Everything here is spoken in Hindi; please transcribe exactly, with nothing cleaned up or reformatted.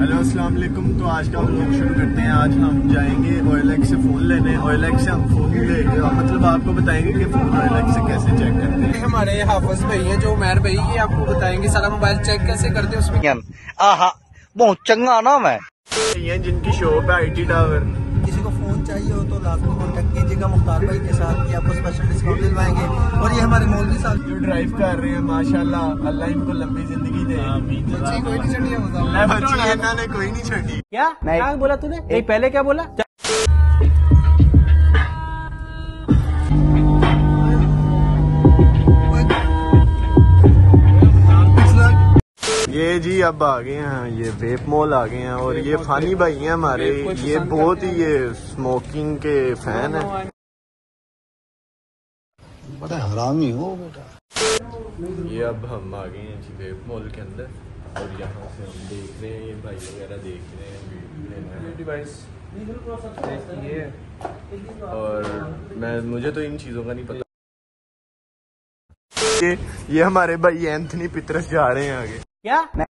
हेलो अस्सलाम वालेकुम। तो आज का व्लॉग शुरू करते हैं। आज हम जाएंगे ओ एल एक्स से फ़ोन लेने। ओ एल एक्स से हम फ़ोन ले मतलब आपको बताएंगे कि फ़ोन ओ एल एक्स से कैसे चेक करते हैं। हमारे हाफिज भाई है जो उमर भाई, ये आपको बताएंगे सारा मोबाइल चेक कैसे करते हैं उसमें। आहा बहुत चंगा नाम है। ये जिनकी शॉप है आई टी टावर। किसी को फोन चाहिए हो तो लाजमी कॉन्टेक्ट कीजिएगा मुख्तार भाई के साथ, ये आपको स्पेशल डिस्काउंट दिलवाएंगे। और ये हमारे मौलवी साहब जो ड्राइव कर रहे हैं माशाल्लाह, अल्लाह इनको लंबी जिंदगी दे। बच्ची कोई नहीं छड़ी बच्ची इन्होंने कोई नहीं छोड़ी। क्या क्या बोला तूने? नहीं पहले क्या बोला? ये जी अब आ गए हैं, ये वेप मॉल आ गए हैं और ये फानी भाई हैं हमारे, ये बहुत ही ये स्मोकिंग के फैन है। बड़ा हरामी हो बेटा। ये अब हम आ गए हैं जी वेप मॉल के अंदर और यहाँ से हम देख रहे हैं, ये भाई वगैरह देख रहे हैं डिवाइस। और मैं मुझे तो इन चीज़ों का नहीं पता। ये ये हमारे भाई एंथनी पितरस जा रहे हैं आगे। क्या